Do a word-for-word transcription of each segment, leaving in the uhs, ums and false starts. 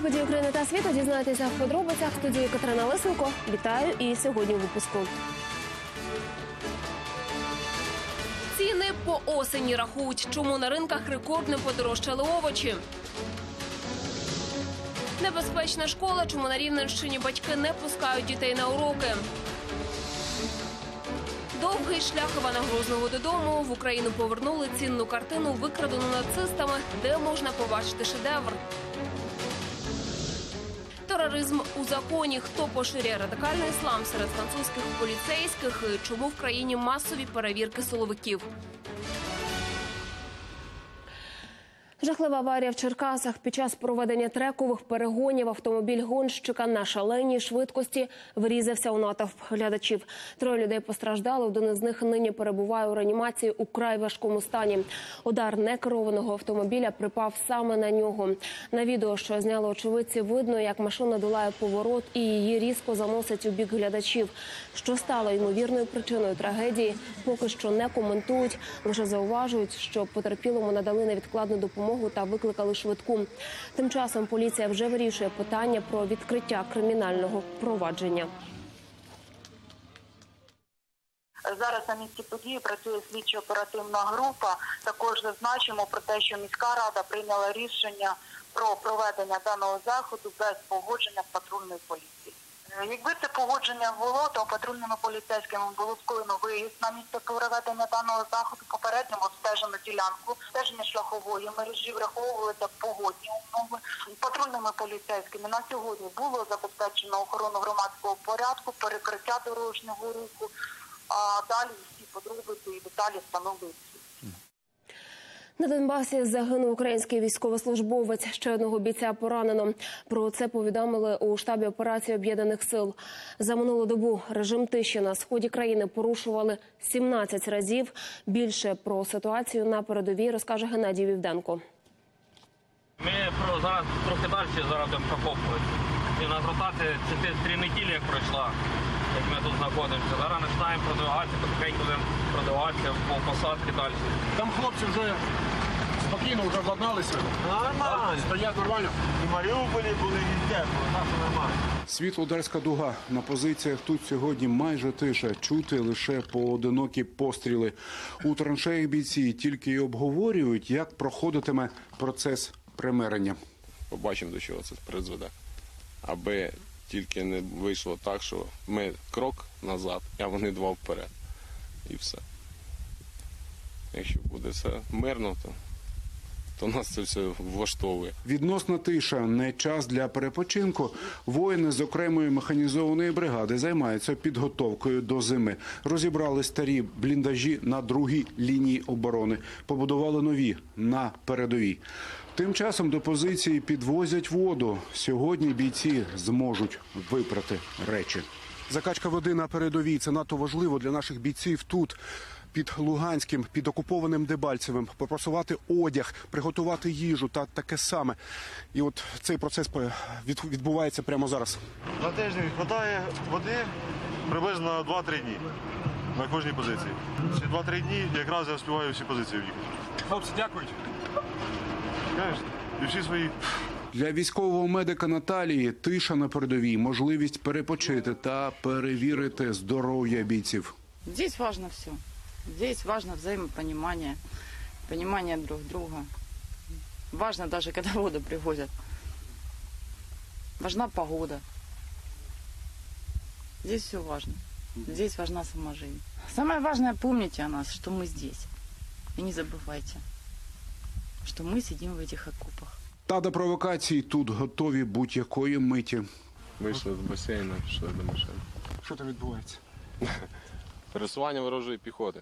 події України та світу дізнаєтеся в подробицях. В студії Катерина Лисенко. Вітаю і сьогодні у випуску. Ціни по осені рахують, чому на ринках рекордно подорожчали овочі. Небезпечна школа, чому на Рівненщині батьки не пускають дітей на уроки. Довгий шлях Івана Грозного додому. В Україну повернули цінну картину, викрадену нацистами, де можна побачити шедевр. Тероризм у законі. Хто поширює радикальний іслам серед французьких поліцейських і чому в країні масові перевірки силовиків. Жахлива аварія в Черкасах. Під час проведення трекових перегонів автомобіль гонщика на шаленій швидкості врізався у натовп глядачів. Троє людей постраждали, один із них нині перебуває у реанімації у край важкому стані. Удар некерованого автомобіля припав саме на нього. На відео, що зняли очевидці, видно, як машина долає поворот і її різко заносить у бік глядачів. Що стало ймовірною причиною трагедії, поки що не коментують, лише зауважують, що потерпілому надали невідкладну допомогу та викликали швидку. Тим часом поліція вже вирішує питання про відкриття кримінального провадження. Зараз на місці події працює слідчо-оперативна група. Також зазначимо про те, що міська рада прийняла рішення про проведення даного заходу без погодження з патрульною поліцією. Якби це погодження було, то патрульними поліцейськими було скоєно виїзд на місце проведення даного заходу, попередньо обстежено ділянку, обстеження шляхової мережі, враховувалися погодні умови. Патрульними поліцейськими на сьогодні було забезпечено охорону громадського порядку, перекриття дорожнього руху, а далі всі подробиці і деталі встановлюють. На Донбасі загинув український військовослужбовець. Ще одного бійця поранено. Про це повідомили у штабі операції Об'єднаних сил. За минулу добу режим тиші на сході країни порушували сімнадцять разів. Більше про ситуацію на передовій розкаже Геннадій Вівденко. Ми про, зараз трохи далі зараз будемо прокопувати. І у нас ротація три неділі як пройшла, як ми тут знаходимося. Зараз починаємо продвигатися, потихеньку будемо продвигатися по посадці далі. Там хлопці вже спокійно вже владналися. Нормально. Стоять нормально. І в Маріуполі були везде, у нас нормально. Світлодарська дуга. На позиціях тут сьогодні майже тиша. Чути лише поодинокі постріли. У траншеях бійці тільки й обговорюють, як проходитиме процес примирення. Побачимо, до чого це призведе. Аби тільки не вийшло так, що ми крок назад, а вони два вперед. І все. Якщо буде все мирно, то, то нас це все влаштовує. Відносна тиша – не час для перепочинку. Воїни з окремої механізованої бригади займаються підготовкою до зими. Розібрали старі бліндажі на другій лінії оборони. Побудували нові на передовій. Тим часом до позиції підвозять воду. Сьогодні бійці зможуть випрати речі. Закачка води на передовій – це надто важливо для наших бійців тут, під Луганським, під окупованим Дебальцевим. Попросувати одяг, приготувати їжу та таке саме. І от цей процес відбувається прямо зараз. На тиждень вистачає води приблизно на два-три дні на кожній позиції. Ці два-три дні якраз я встигаю всі позиції в'їхати. Хлопці, дякують. Звісно, і всі свої. Для військового медика Наталії тиша на передовій, можливість перепочити та перевірити здоров'я бійців. Здесь важно все. Здесь важно взаимопонимание, понимание друг друга. Важно даже, когда воду привозят. Важна погода. Здесь все важно. Здесь важна сама жизнь. Самое важное, помните о нас, что мы здесь. И не забывайте, что мы сидим в этих окопах. Та до провокацій тут готові будь-якої миті. Вийшли з басейну, пішли до машини. Що там відбувається? Пересування ворожої піхоти.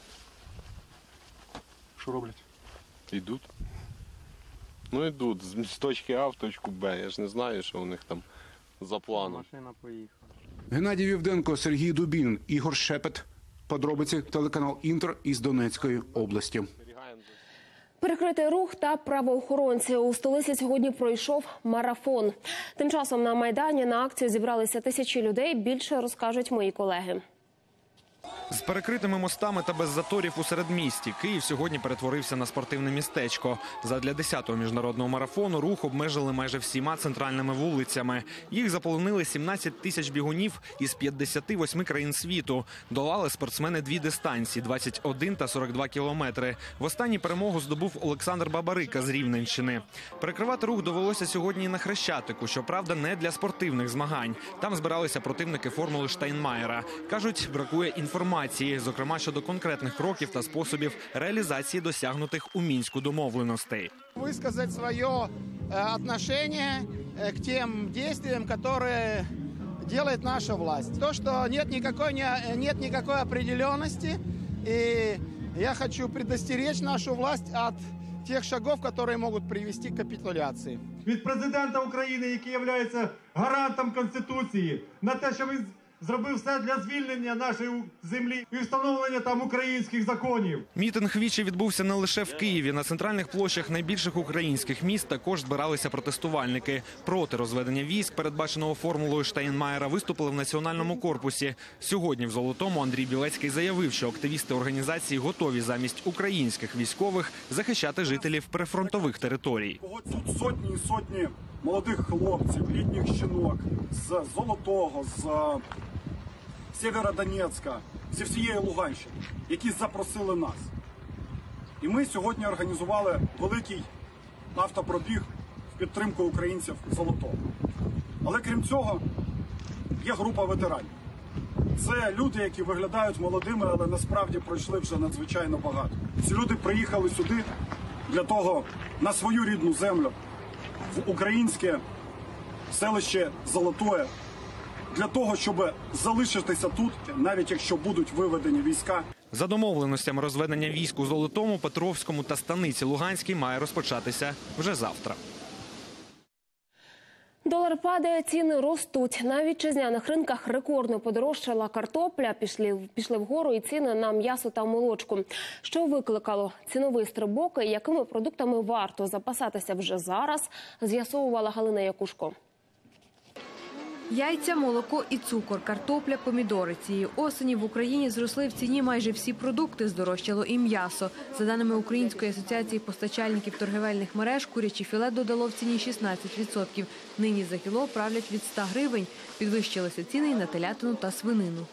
Що роблять? Йдуть. Ну йдуть з, з точки А в точку Б. Я ж не знаю, що у них там за планом. Машина поїхала. Геннадій Вівденко, Сергій Дубін, Ігор Шепет. Подробиці телеканал Інтер із Донецької області. Перекритий рух та правоохоронці. У столиці сьогодні пройшов марафон. Тим часом на Майдані на акцію зібралися тисячі людей. Більше розкажуть мої колеги. З перекритими мостами та без заторів у середмісті Київ сьогодні перетворився на спортивне містечко. Задля десятого міжнародного марафону рух обмежили майже всіма центральними вулицями. Їх заполонили сімнадцять тисяч бігунів із п'ятдесяти восьми країн світу. Долали спортсмени дві дистанції – двадцять один та сорок два кілометри. В останній перемогу здобув Олександр Бабарика з Рівненщини. Перекривати рух довелося сьогодні і на Хрещатику, щоправда, не для спортивних змагань. Там збиралися противники формули Штайнмаєра. Кажуть, бракує інформації, зокрема щодо конкретних кроків та способів реалізації досягнутих у Мінську домовленостей. Высказать свое отношение к тем действиям, которые делает наша власть. То, что нет никакой, нет никакой определенности, и я хочу предостеречь нашу власть от тех шагов, которые могут привести к капитуляции. Від президента України, який є гарантом Конституції, на те, що він зробив все для звільнення нашої землі і встановлення там українських законів. Мітинг віче відбувся не лише в Києві. На центральних площах найбільших українських міст також збиралися протестувальники. Проти розведення військ, передбаченого формулою Штайнмаєра, виступили в Національному корпусі. Сьогодні в Золотому Андрій Білецький заявив, що активісти організації готові замість українських військових захищати жителів прифронтових територій. Тут сотні і сотні молодих хлопців, літніх жінок з Золотого, з Сєвєродонецька, зі всієї Луганщини, які запросили нас. І ми сьогодні організували великий автопробіг в підтримку українців Золотого. Але крім цього, є група ветеранів. Це люди, які виглядають молодими, але насправді пройшли вже надзвичайно багато. Ці люди приїхали сюди для того, на свою рідну землю, в українське селище Золотое, для того, щоб залишитися тут, навіть якщо будуть виведені війська. За домовленостями, розведення військ у Золотому, Петровському та Станиці Луганській має розпочатися вже завтра. Долар падає, ціни ростуть. На вітчизняних ринках рекордно подорожчала картопля, пішли, пішли вгору і ціни на м'ясо та молочку. Що викликало ціновий стрибок і якими продуктами варто запасатися вже зараз, з'ясовувала Галина Якушко. Яйця, молоко і цукор, картопля, помідори. Цієї осені в Україні зросли в ціні майже всі продукти, здорожчало і м'ясо. За даними Української асоціації постачальників торгівельних мереж, куряче філе додало в ціні шістнадцять відсотків. Нині за кіло правлять від ста гривень. Підвищилися ціни і на телятину та свинину.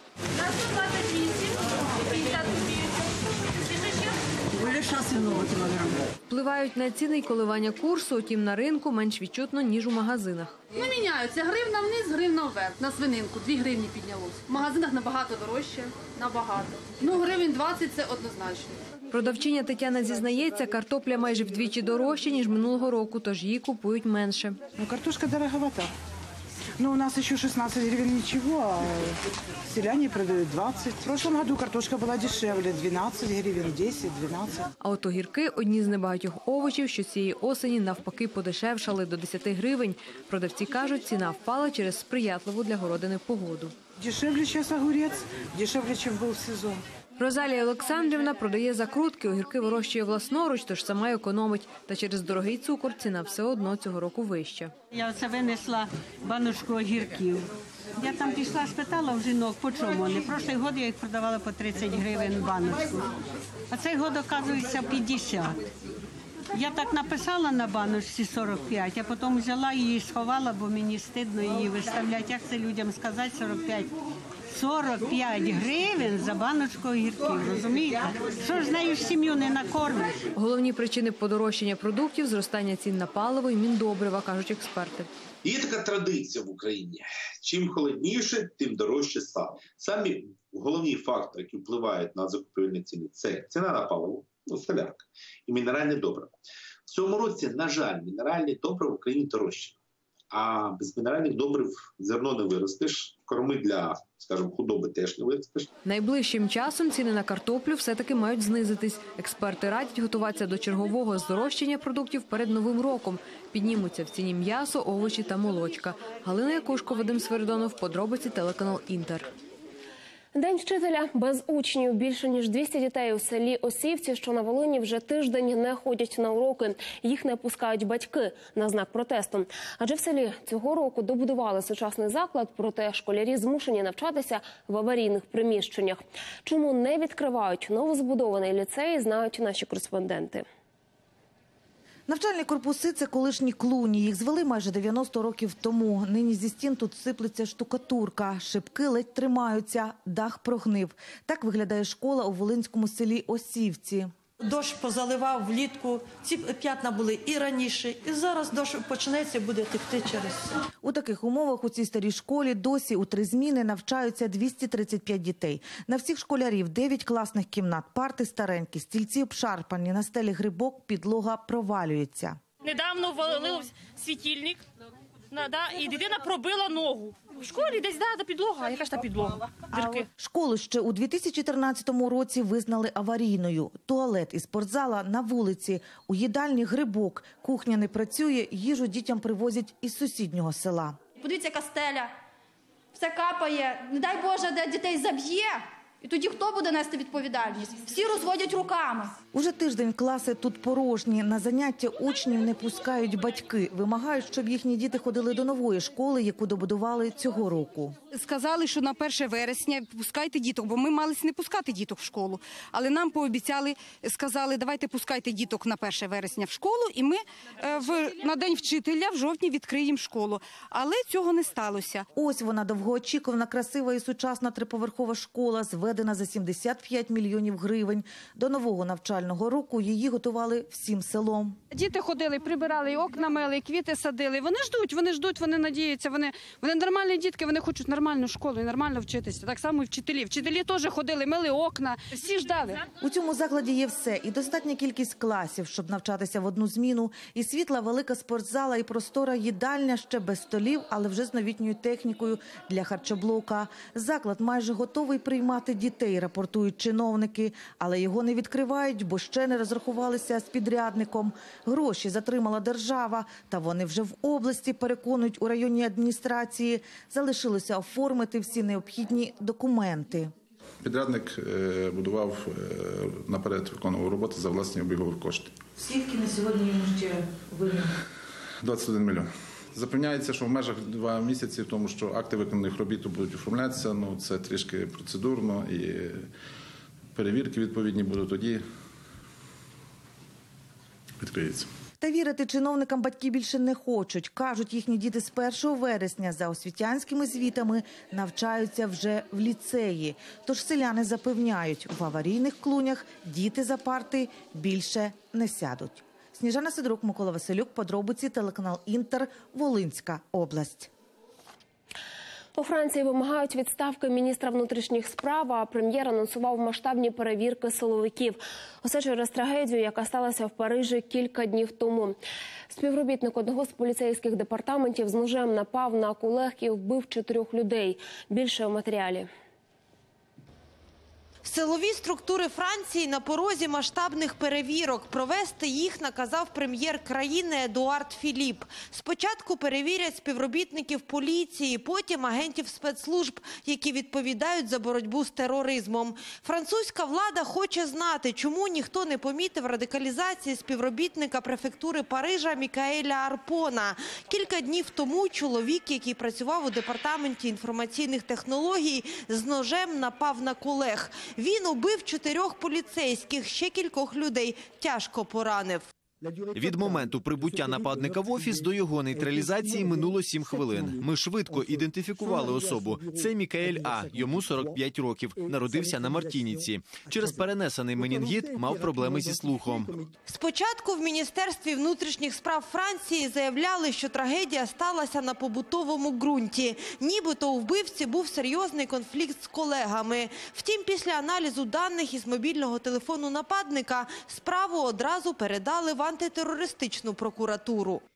Впливають на ціни й коливання курсу, утім на ринку менш відчутно, ніж у магазинах. Ну, міняються. Гривна вниз, гривна вверх. На свининку дві гривні піднялось. В магазинах набагато дорожче, набагато. Ну, гривень двадцять – це однозначно. Продавчиня Тетяна зізнається, картопля майже вдвічі дорожча, ніж минулого року, тож її купують менше. Ну, картошка дороговата. Ну, у нас еще шестнадцать гривен ничего, а селяне продают двадцать. В прошлом году картошка была дешевле, двенадцать гривен, десять, двенадцать. А от огірки – одні з небагатьох овочів, що цієї осені навпаки подешевшали до десяти гривень. Продавці кажуть, ціна впала через сприятливу для городини погоду. Дешевле зараз огурець, дешевле, ніж був сезон. Розалія Олександрівна продає закрутки, огірки вирощує власноруч, тож сама економить. Та через дорогий цукор ціна все одно цього року вища. Я оце винесла баночку огірків. Я там пішла, спитала в жінок, по чому вони. Прошлий год я їх продавала по тридцять гривень баночку. А цей год, оказується, п'ятдесят. Я так написала на баночці сорок п'ять, а потім взяла її, сховала, бо мені стидно її виставляти. Як це людям сказати, сорок п'ять? сорок п'ять гривень за баночку огірків, розумієте? Що ж з нею сім'ю не накормиш? Головні причини подорожчання продуктів – зростання цін на паливо і міндобрива, кажуть експерти. Є така традиція в Україні. Чим холодніше, тим дорожче стало. Самі головні фактори, які впливають на закупівельні ціни – це ціна на паливо, ну, солярка і мінеральне добриво. В цьому році, на жаль, мінеральне добриво в Україні дорожче. А без мінеральних добрив зерно не виростеш, корми для, скажімо, худоби теж не виростеш. Найближчим часом ціни на картоплю все-таки мають знизитись. Експерти радять готуватися до чергового здорожчання продуктів перед Новим роком. Піднімуться в ціні м'ясо, овочі та молочка. Галина Якушко, Вадим Свиридонов, подробиці, телеканал Інтер. День вчителя без учнів. Більше ніж двісті дітей у селі Осівці, що на Волині, вже тиждень не ходять на уроки. Їх не пускають батьки на знак протесту. Адже в селі цього року добудували сучасний заклад, проте школярі змушені навчатися в аварійних приміщеннях. Чому не відкривають новозбудований ліцей, знають наші кореспонденти. Навчальні корпуси – це колишні клуні. Їх звели майже дев'яносто років тому. Нині зі стін тут сиплеться штукатурка. Шибки ледь тримаються, дах прогнив. Так виглядає школа у волинському селі Осівці. Дощ позаливав влітку, ці п'ятна були і раніше, і зараз дощ почнеться і буде текти через все. У таких умовах у цій старій школі досі у три зміни навчаються двісті тридцять п'ять дітей. На всіх школярів дев'ять класних кімнат, парти старенькі, стільці обшарпані, на стелі грибок, підлога провалюється. Недавно валив світильник, і дитина пробила ногу. В школі десь да, підлога, яка ж та підлога? Дірки. Школу ще у дві тисячі тринадцятому році визнали аварійною. Туалет і спортзала на вулиці, у їдальні грибок, кухня не працює, їжу дітям привозять із сусіднього села. Подивіться, яка стеля, все капає, не дай Боже, де дітей заб'є. І тоді хто буде нести відповідальність? Всі розводять руками. Уже тиждень класи тут порожні. На заняття учнів не пускають батьки. Вимагають, щоб їхні діти ходили до нової школи, яку добудували цього року. Сказали, що на перше вересня пускайте діток, бо ми мали не пускати діток в школу. Але нам пообіцяли, сказали, давайте пускайте діток на перше вересня в школу, і ми в, на День вчителя в жовтні відкриємо школу. Але цього не сталося. Ось вона, довгоочікувана, красива і сучасна триповерхова школа, зведена за сімдесят п'ять мільйонів гривень. До нового навчального року її готували всім селом. Діти ходили, прибирали, окна мили, квіти садили. Вони ждуть, вони ждуть, вони надіються. Вони, вони нормальні дітки, вони хочуть нормальну школу і нормально вчитися. Так само і вчителі. Вчителі теж ходили, мили окна, всі ждали. У цьому закладі є все. І достатня кількість класів, щоб навчатися в одну зміну. І світла, велика спортзала, і простора їдальня, ще без столів, але вже з новітньою технікою для харчоблока. Заклад майже готовий приймати дітей, рапортують чиновники. Але його не відкривають, бо ще не розрахувалися з підрядником. Гроші затримала держава, та вони вже в області, переконують у районній адміністрації. Залишилося оформити всі необхідні документи. Підрядник будував наперед, виконував роботи за власні обігові кошти. Скільки на сьогодні йому ще винен? двадцять один мільйон. Запевняється, що в межах два місяці, тому що акти виконаних робіт будуть оформлятися, ну це трішки процедурно і перевірки відповідні будуть, тоді відкриється. Та вірити чиновникам батьки більше не хочуть. Кажуть, їхні діти з першого вересня за освітянськими звітами навчаються вже в ліцеї. Тож селяни запевняють, в аварійних клунях діти за парти більше не сядуть. Сніжана Сидорук, Микола Василюк, подробиці, телеканал Інтер, Волинська область. У Франції вимагають відставки міністра внутрішніх справ, а прем'єр анонсував масштабні перевірки силовиків. Усе через трагедію, яка сталася в Парижі кілька днів тому. Співробітник одного з поліцейських департаментів з ножем напав на колег і вбив чотирьох людей. Більше у матеріалі. Силові структури Франції на порозі масштабних перевірок. Провести їх наказав прем'єр країни Едуард Філіп. Спочатку перевірять співробітників поліції, потім агентів спецслужб, які відповідають за боротьбу з тероризмом. Французька влада хоче знати, чому ніхто не помітив радикалізації співробітника префектури Парижа Мікаеля Арпона. Кілька днів тому чоловік, який працював у департаменті інформаційних технологій, з ножем напав на колег. Він убив чотирьох поліцейських, ще кількох людей тяжко поранив. Від моменту прибуття нападника в офіс до його нейтралізації минуло сім хвилин. Ми швидко ідентифікували особу. Це Мікаель А, йому сорок п'ять років, народився на Мартініці. Через перенесений менінгіт мав проблеми зі слухом. Спочатку в Міністерстві внутрішніх справ Франції заявляли, що трагедія сталася на побутовому ґрунті. Нібито у вбивці був серйозний конфлікт з колегами. Втім, після аналізу даних із мобільного телефону нападника справу одразу передали в антитерористичну прокуратуру.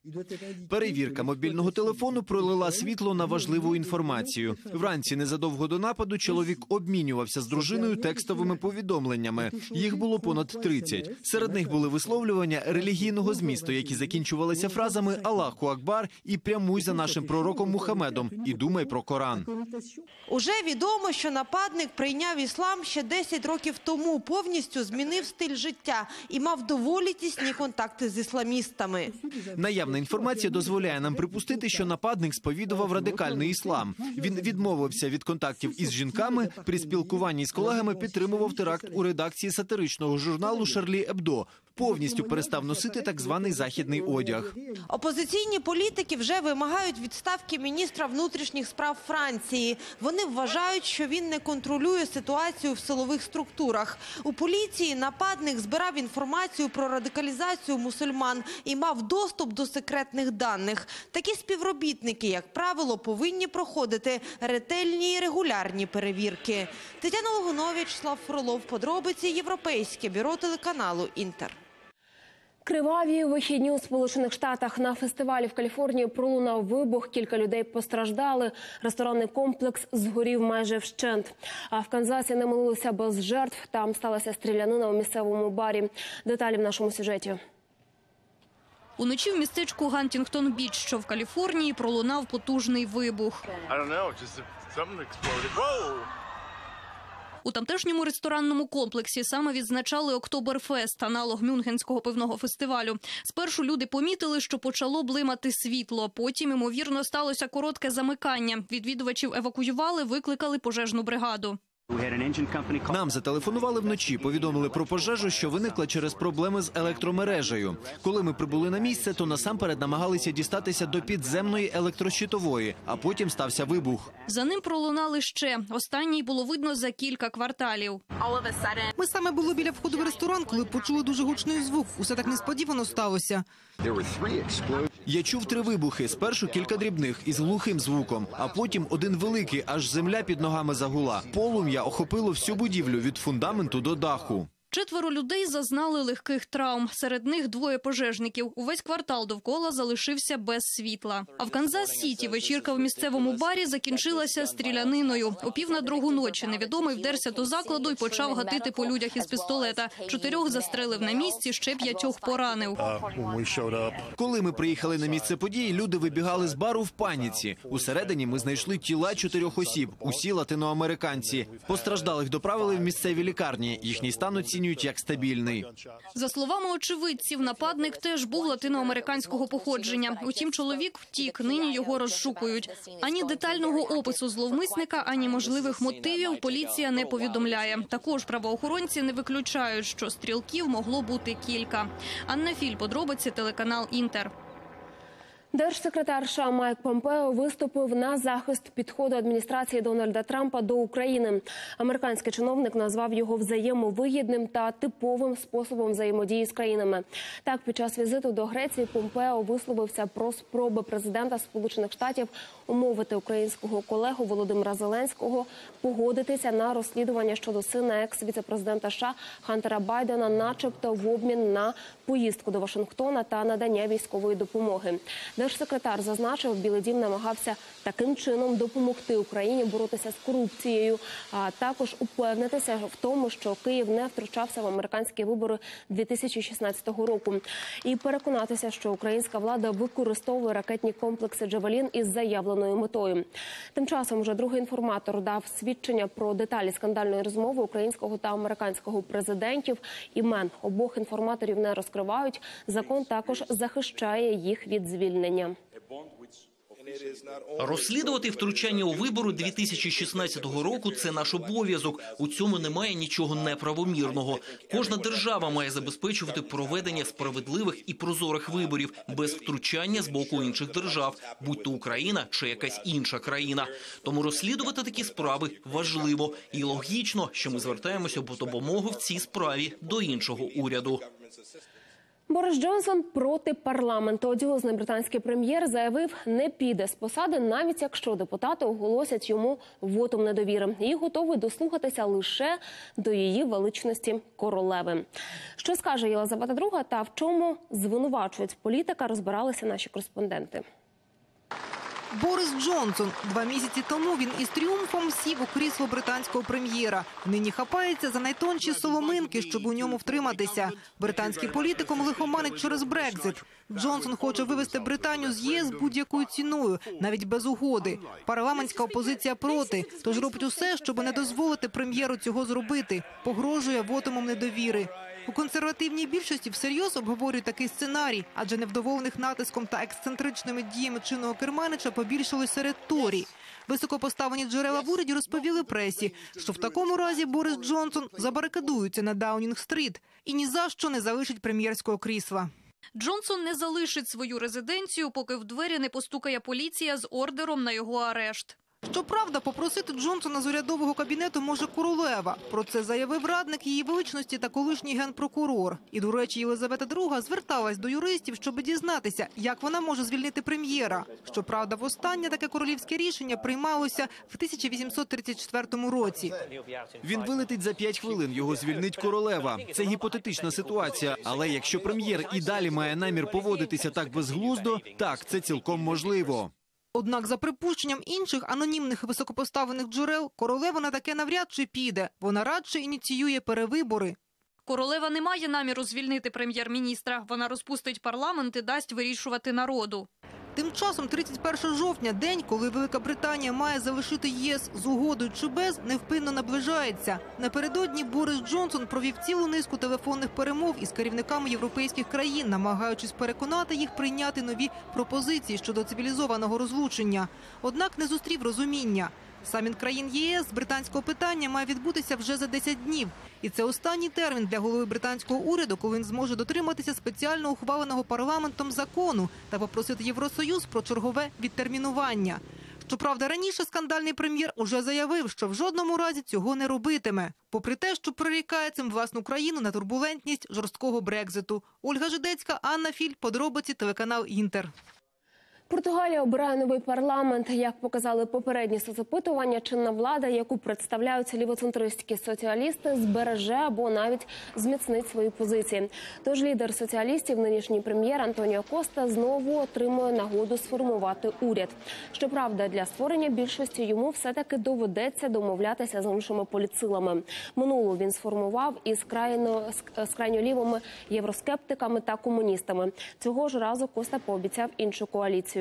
Перевірка мобільного телефону пролила світло на важливу інформацію. Вранці незадовго до нападу чоловік обмінювався з дружиною текстовими повідомленнями. Їх було понад тридцять. Серед них були висловлювання релігійного змісту, які закінчувалися фразами «Аллаху Акбар» і «Прямуй за нашим пророком Мухаммедом» і «Думай про Коран». Уже відомо, що нападник прийняв іслам ще десять років тому, повністю змінив стиль життя і мав доволі тісні контакти з ісламістами. Наявна інформація дозволяє нам припустити, що нападник сповідував радикальний іслам. Він відмовився від контактів із жінками, при спілкуванні з колегами підтримував теракт у редакції сатиричного журналу «Шарлі Ебдо», повністю перестав носити так званий західний одяг. Опозиційні політики вже вимагають відставки міністра внутрішніх справ Франції. Вони вважають, що він не контролює ситуацію в силових структурах. У поліції нападник збирав інформацію про радикалізацію мусульман і мав доступ до секретних даних. Такі співробітники, як правило, повинні проходити ретельні і регулярні перевірки. Тетяна Логунович, Слав Фролов, подробиці, Європейське бюро телеканалу «Інтер». Криваві вихідні у Сполучених Штатах. На фестивалі в Каліфорнії пролунав вибух, кілька людей постраждали. Ресторанний комплекс згорів майже вщент. А в Канзасі не минулося без жертв. Там сталася стрілянина у місцевому барі. Деталі в нашому сюжеті. Уночі в містечку Гантінгтон-Біч, що в Каліфорнії, пролунав потужний вибух. У тамтешньому ресторанному комплексі саме відзначали Октоберфест, аналог Мюнхенського пивного фестивалю. Спершу люди помітили, що почало блимати світло. Потім, ймовірно, сталося коротке замикання. Відвідувачів евакуювали, викликали пожежну бригаду. Нам зателефонували вночі, повідомили про пожежу, що виникла через проблеми з електромережею. Коли ми прибули на місце, то насамперед намагалися дістатися до підземної електрощитової, а потім стався вибух. За ним пролунали ще. Останній було видно за кілька кварталів. Ми саме були біля входу в ресторан, коли почули дуже гучний звук. Усе так несподівано сталося. Я чув три вибухи. Спершу кілька дрібних із глухим звуком, а потім один великий, аж земля під ногами загула. Полум'я охопило всю будівлю від фундаменту до даху. Четверо людей зазнали легких травм. Серед них двоє пожежників. Увесь квартал довкола залишився без світла. А в Канзас-Сіті вечірка в місцевому барі закінчилася стріляниною. О пів на другу ночі невідомий вдерся до закладу і почав гатити по людях із пістолета. Чотирьох застрелив на місці, ще п'ятьох поранив. Коли ми приїхали на місце події, люди вибігали з бару в паніці. Усередині ми знайшли тіла чотирьох осіб, усі латиноамериканці. Постраждалих доправили в місцеві лікарні. Їхній стан оцінюють як стабільний. За словами очевидців, нападник теж був латиноамериканського походження. Утім, чоловік втік, нині його розшукують. Ані детального опису зловмисника, ані можливих мотивів поліція не повідомляє. Також правоохоронці не виключають, що стрілків могло бути кілька. Анна Філь, подробиці, телеканал «Інтер». Держсекретар США Майк Помпео виступив на захист підходу адміністрації Дональда Трампа до України. Американський чиновник назвав його взаємовигідним та типовим способом взаємодії з країнами. Так, під час візиту до Греції Помпео висловився про спроби президента Сполучених Штатів умовити українського колегу Володимира Зеленського погодитися на розслідування щодо сина екс-віцепрезидента США Хантера Байдена, начебто в обмін на поїздку до Вашингтона та надання військової допомоги. Держсекретар зазначив, Білий дім намагався таким чином допомогти Україні боротися з корупцією, а також упевнитися в тому, що Київ не втручався в американські вибори дві тисячі шістнадцятого року. І переконатися, що українська влада використовує ракетні комплекси «Джавелін» із заявленою метою. Тим часом вже другий інформатор дав свідчення про деталі скандальної розмови українського та американського президентів. Імен обох інформаторів не розкривають. Закон також захищає їх від звільнення. Розслідувати втручання у вибори дві тисячі шістнадцятого року – це наш обов'язок. У цьому немає нічого неправомірного. Кожна держава має забезпечувати проведення справедливих і прозорих виборів без втручання з боку інших держав, будь то Україна чи якась інша країна. Тому розслідувати такі справи важливо і логічно, що ми звертаємося по допомогу в цій справі до іншого уряду. Борис Джонсон проти парламенту. Одіозний британський прем'єр заявив, не піде з посади, навіть якщо депутати оголосять йому вотум недовіри. І готовий дослухатися лише до її величності королеви. Що скаже Єлизавета друга та в чому звинувачують політика, розбиралися наші кореспонденти. Борис Джонсон. Два місяці тому він із тріумфом сів у крісло британського прем'єра. Нині хапається за найтонші соломинки, щоб у ньому втриматися. Британський політикум лихоманить через Брекзит. Джонсон хоче вивести Британію з ЄС будь-якою ціною, навіть без угоди. Парламентська опозиція проти, тож робить усе, щоб не дозволити прем'єру цього зробити. Погрожує вотумом недовіри. У консервативній більшості всерйоз обговорюють такий сценарій, адже невдоволених натиском та ексцентричними діями чинного керманича побільшало серед Торі. Високопоставлені джерела в уряді розповіли пресі, що в такому разі Борис Джонсон забарикадується на Даунінг-стріт і ні за що не залишить прем'єрського крісла. Джонсон не залишить свою резиденцію, поки в двері не постукає поліція з ордером на його арешт. Щоправда, попросити Джонсона з урядового кабінету може королева. Про це заявив радник її величності та колишній генпрокурор. І, до речі, Єлизавета друга зверталась до юристів, щоб дізнатися, як вона може звільнити прем'єра. Щоправда, востаннє таке королівське рішення приймалося в тисяча вісімсот тридцять четвертому році. Він вилетить за п'ять хвилин, його звільнить королева. Це гіпотетична ситуація, але якщо прем'єр і далі має намір поводитися так безглуздо, так, це цілком можливо. Однак, за припущенням інших анонімних високопоставлених джерел, королева на таке навряд чи піде. Вона радше ініціює перевибори. Королева не має наміру звільнити прем'єр-міністра. Вона розпустить парламент і дасть вирішувати народу. Тим часом тридцять першого жовтня, день, коли Велика Британія має залишити ЄС з угодою чи без, невпинно наближається. Напередодні Борис Джонсон провів цілу низку телефонних перемов із керівниками європейських країн, намагаючись переконати їх прийняти нові пропозиції щодо цивілізованого розлучення. Однак не зустрів розуміння. Саміт країн ЄС з британського питання має відбутися вже за десять днів. І це останній термін для голови британського уряду, коли він зможе дотриматися спеціально ухваленого парламентом закону та попросити Євросоюз про чергове відтермінування. Щоправда, раніше скандальний прем'єр уже заявив, що в жодному разі цього не робитиме. Попри те, що прирікає цим власну країну на турбулентність жорсткого Брекзиту. Ольга Жидецька, Анна Філь, подробиці, телеканал «Інтер». Португалія обирає новий парламент. Як показали попередні соцопитування, чинна влада, яку представляють лівоцентристські соціалісти, збереже або навіть зміцнить свої позиції. Тож лідер соціалістів, нинішній прем'єр Антоніо Коста, знову отримує нагоду сформувати уряд. Щоправда, для створення більшості йому все-таки доведеться домовлятися з іншими політсилами. Минуло він сформував із крайно, з крайньолівими євроскептиками та комуністами. Цього ж разу Коста пообіцяв іншу коаліцію.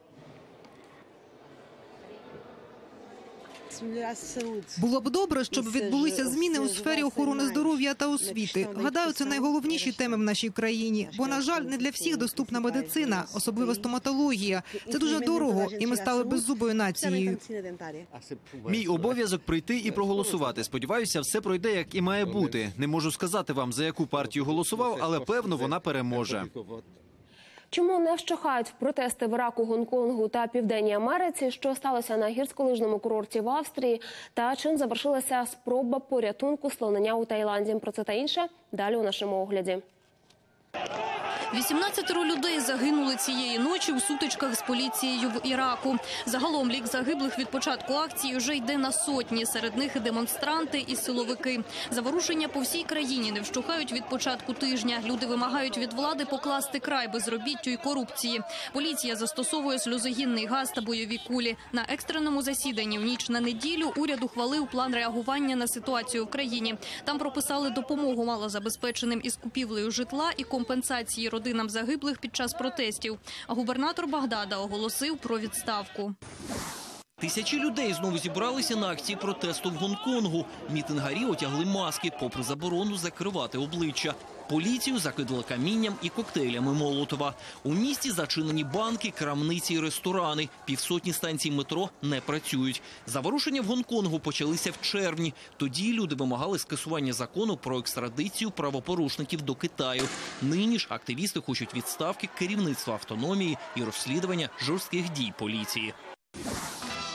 Було б добре, щоб відбулися зміни у сфері охорони здоров'я та освіти. Гадаю, це найголовніші теми в нашій країні. Бо, на жаль, не для всіх доступна медицина, особливо стоматологія. Це дуже дорого, і ми стали беззубою нацією. Мій обов'язок прийти і проголосувати. Сподіваюся, все пройде, як і має бути. Не можу сказати вам, за яку партію голосував, але, певно, вона переможе. Чому не вщухають протести в Іраку, Гонконгу та Південній Америці? Що сталося на гірськолижному курорті в Австрії? Та чим завершилася спроба порятунку слонення у Таїланді? Про це та інше далі у нашому огляді. вісімнадцятеро людей загинули цієї ночі у сутичках з поліцією в Іраку. Загалом лік загиблих від початку акції вже йде на сотні. Серед них і демонстранти, і силовики. Заворушення по всій країні не вщухають від початку тижня. Люди вимагають від влади покласти край безробіттю і корупції. Поліція застосовує сльозогінний газ та бойові кулі. На екстреному засіданні в ніч на неділю уряд ухвалив план реагування на ситуацію в країні. Там прописали допомогу малозабезпеченим із купівлею житла і компенсації родинам загиблих під час протестів. А губернатор Багдада оголосив про відставку. Тисячі людей знову зібралися на акції протесту в Гонконгу. Мітингарі отягли маски, попри заборону закривати обличчя. Поліцію закидали камінням і коктейлями Молотова. У місті зачинені банки, крамниці і ресторани. Півсотні станцій метро не працюють. Заворушення в Гонконгу почалися в червні. Тоді люди вимагали скасування закону про екстрадицію правопорушників до Китаю. Нині ж активісти хочуть відставки керівництва автономії і розслідування жорстких дій поліції. Кілька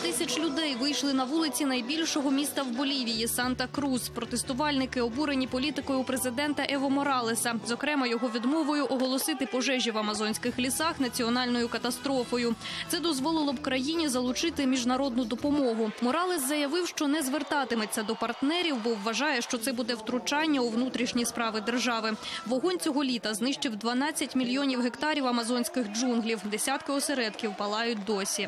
тисяч людей вийшли на вулиці найбільшого міста в Болівії – Санта-Крус. Протестувальники обурені політикою президента Ево Моралеса, зокрема його відмовою оголосити пожежі в амазонських лісах національною катастрофою. Це дозволило б країні залучити міжнародну допомогу. Моралес заявив, що не звертатиметься до партнерів, бо вважає, що це буде втручання у внутрішні справи держави. Вогонь цього літа знищив дванадцять мільйонів гектарів амазонських джунглів. Десятки осередків палають досі.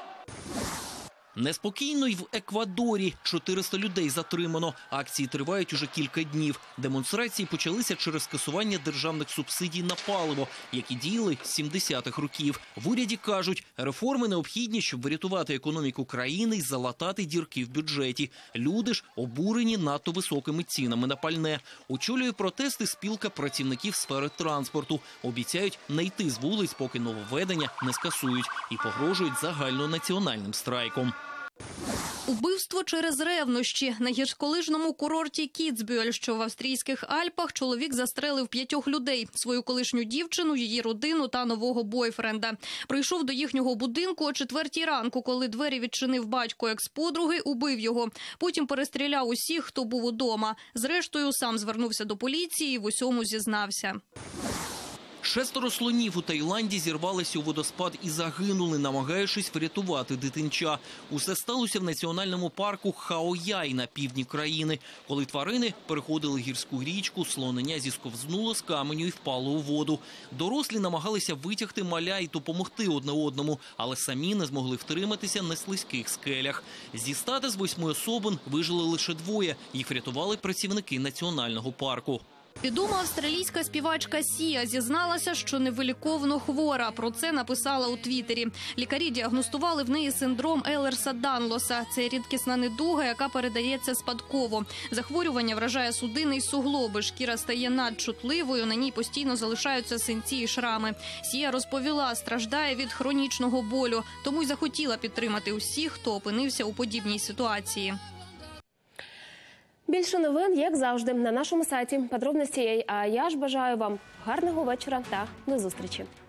Неспокійно й в Еквадорі. чотириста людей затримано. Акції тривають уже кілька днів. Демонстрації почалися через скасування державних субсидій на паливо, які діяли з сімдесятих років. В уряді кажуть, реформи необхідні, щоб врятувати економіку країни й залатати дірки в бюджеті. Люди ж обурені надто високими цінами на пальне. Очолює протести спілка працівників сфери транспорту. Обіцяють не йти з вулиць, поки нововведення не скасують. І погрожують загальнонаціональним страйком. Убивство через ревнощі. На гірськолижному курорті Кіцбюель, що в австрійських Альпах, чоловік застрелив п'ятьох людей – свою колишню дівчину, її родину та нового бойфренда. Прийшов до їхнього будинку о четвертій ранку, коли двері відчинив батько екс-подруги, убив його. Потім перестріляв усіх, хто був удома. Зрештою, сам звернувся до поліції і в усьому зізнався. Шестеро слонів у Таїланді зірвалися у водоспад і загинули, намагаючись врятувати дитинча. Усе сталося в національному парку Хао-Яй на півдні країни. Коли тварини переходили гірську річку, слонення зісковзнуло з каменю і впало у воду. Дорослі намагалися витягти маля і допомогти одне одному, але самі не змогли втриматися на слизьких скелях. Зі ста з восьми особин вижили лише двоє. Їх врятували працівники національного парку. Відома австралійська співачка Сія зізналася, що невиліковно хвора. Про це написала у Твіттері. Лікарі діагностували в неї синдром Елерса-Данлоса. Це рідкісна недуга, яка передається спадково. Захворювання вражає судини й суглоби. Шкіра стає надчутливою, на ній постійно залишаються синці і шрами. Сія розповіла, страждає від хронічного болю. Тому й захотіла підтримати усіх, хто опинився у подібній ситуації. Більше новин, як завжди, на нашому сайті. Подробності, а я ж бажаю вам гарного вечора та до зустрічі.